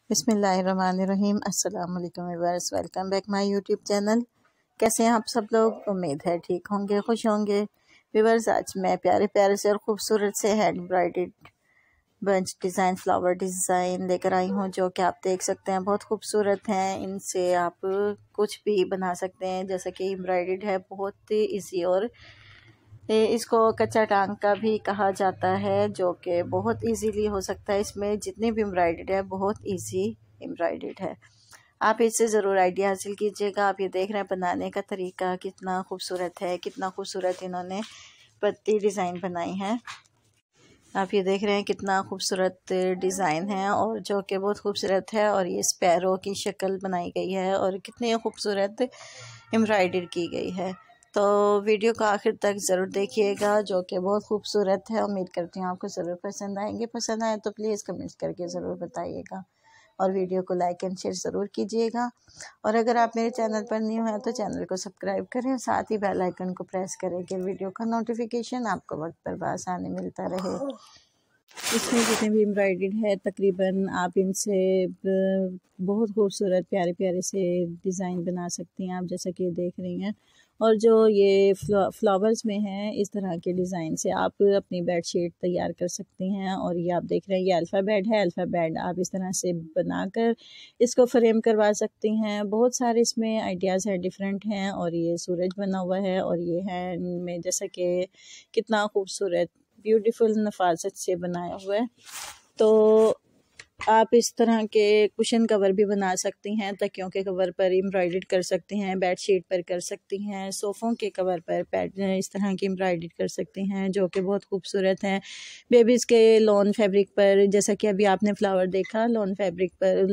बिस्मिल्लाहिर्रहमानिर्रहीम। अस्सलाम वालेकुम viewers, welcome back my YouTube channel. कैसे हैं आप सब लोग? उम्मीद है ठीक होंगे, खुश होंगे। व्यूअर्स, आज मैं प्यारे प्यारे से और ख़ूबसूरत से hand embroidered bunch design, flower design लेकर आई हूँ, जो कि आप देख सकते हैं बहुत खूबसूरत हैं। इनसे आप कुछ भी बना सकते हैं, जैसे कि एम्ब्रॉयडर्ड है, बहुत ईजी। और इसको कच्चा टांग का भी कहा जाता है, जो कि बहुत इजीली हो सकता है। इसमें जितनी भी एम्ब्रॉयडर्ड है बहुत इजी एम्ब्रॉयडर्ड है। आप इससे ज़रूर आइडिया हासिल कीजिएगा। आप ये देख रहे हैं बनाने का तरीका कितना खूबसूरत है, कितना खूबसूरत इन्होंने पत्ती डिज़ाइन बनाई है। आप ये देख रहे हैं कितना खूबसूरत डिज़ाइन है, और जो कि बहुत खूबसूरत है। और ये स्पैरो की शक्ल बनाई गई है और कितनी खूबसूरत एम्ब्रॉयडरी की गई है। तो वीडियो को आखिर तक ज़रूर देखिएगा, जो कि बहुत खूबसूरत है। उम्मीद करती हूँ आपको ज़रूर पसंद आएंगे। पसंद आए तो प्लीज़ कमेंट्स करके ज़रूर बताइएगा, और वीडियो को लाइक एंड शेयर ज़रूर कीजिएगा। और अगर आप मेरे चैनल पर न्यू हैं तो चैनल को सब्सक्राइब करें, और साथ ही बेल आइकन को प्रेस करें कि वीडियो का नोटिफिकेशन आपको वक्त पर आसानी मिलता रहे। इसमें जितने भी एम्ब्रॉयडर्ड है तकरीबन आप इनसे बहुत खूबसूरत प्यारे प्यारे से डिज़ाइन बना सकती हैं, आप जैसा कि देख रही हैं। और जो ये फ्लावर्स में हैं, इस तरह के डिज़ाइन से आप अपनी बेडशीट तैयार कर सकती हैं। और ये आप देख रहे हैं, ये अल्फ़ाबेट है। अल्फ़ाबेट आप इस तरह से बनाकर इसको फ्रेम करवा सकती हैं। बहुत सारे इसमें आइडियाज़ हैं, डिफरेंट हैं। और ये सूरज बना हुआ है, और ये है में जैसा कि कितना खूबसूरत ब्यूटीफुल नफासत से बनाया हुआ है। तो आप इस तरह के कुशन कवर भी बना सकती हैं, तकियों के कवर पर एम्ब्रॉयडर्ड कर सकती हैं, बेडशीट पर कर सकती हैं, सोफ़ों के कवर पर इस तरह की एम्ब्रॉयडर्ड कर सकती हैं, जो कि बहुत खूबसूरत हैं। बेबीज़ के लॉन फैब्रिक पर, जैसा कि अभी आपने फ्लावर देखा, लॉन फैब्रिक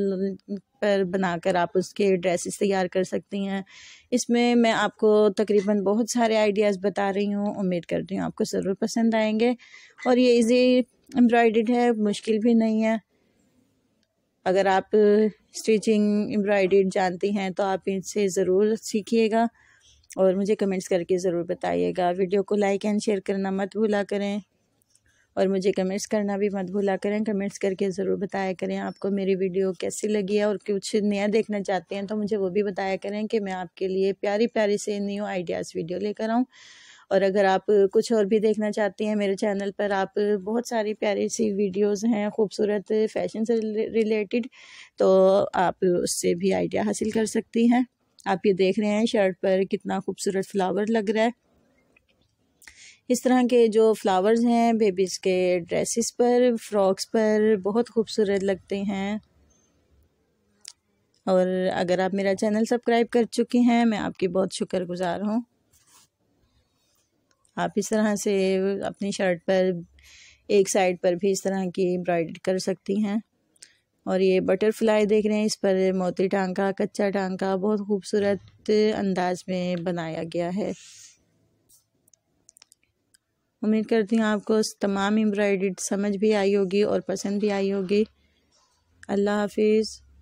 पर बनाकर आप उसके ड्रेसेस तैयार कर सकती हैं। इसमें मैं आपको तकरीबन बहुत सारे आइडियाज़ बता रही हूँ। उम्मीद करती हूँ आपको ज़रूर पसंद आएंगे। और ये इजी एम्ब्रॉयडर्ड है, मुश्किल भी नहीं है। अगर आप स्टिचिंग एम्ब्रॉयडरी जानती हैं तो आप इनसे ज़रूर सीखिएगा, और मुझे कमेंट्स करके ज़रूर बताइएगा। वीडियो को लाइक एंड शेयर करना मत भूला करें, और मुझे कमेंट्स करना भी मत भूला करें। कमेंट्स करके ज़रूर बताया करें आपको मेरी वीडियो कैसी लगी है, और कुछ नया देखना चाहते हैं तो मुझे वो भी बताया करें कि मैं आपके लिए प्यारी प्यारी से न्यू आइडियाज़ वीडियो लेकर आऊँ। और अगर आप कुछ और भी देखना चाहती हैं मेरे चैनल पर, आप बहुत सारी प्यारी सी वीडियोस हैं खूबसूरत फैशन से रिलेटेड, तो आप उससे भी आइडिया हासिल कर सकती हैं। आप ये देख रहे हैं शर्ट पर कितना खूबसूरत फ्लावर लग रहा है। इस तरह के जो फ्लावर्स हैं बेबीज़ के ड्रेसेस पर, फ्रॉक्स पर बहुत खूबसूरत लगते हैं। और अगर आप मेरा चैनल सब्सक्राइब कर चुकी हैं, मैं आपकी बहुत शुक्रगुजार हूँ। आप इस तरह से अपनी शर्ट पर एक साइड पर भी इस तरह की एम्ब्रॉयडरी कर सकती हैं। और ये बटरफ्लाई देख रहे हैं, इस पर मोती टांका, कच्चा टांका बहुत खूबसूरत अंदाज में बनाया गया है। उम्मीद करती हूँ आपको तमाम एम्ब्रॉयडरी समझ भी आई होगी और पसंद भी आई होगी। अल्लाह हाफिज़।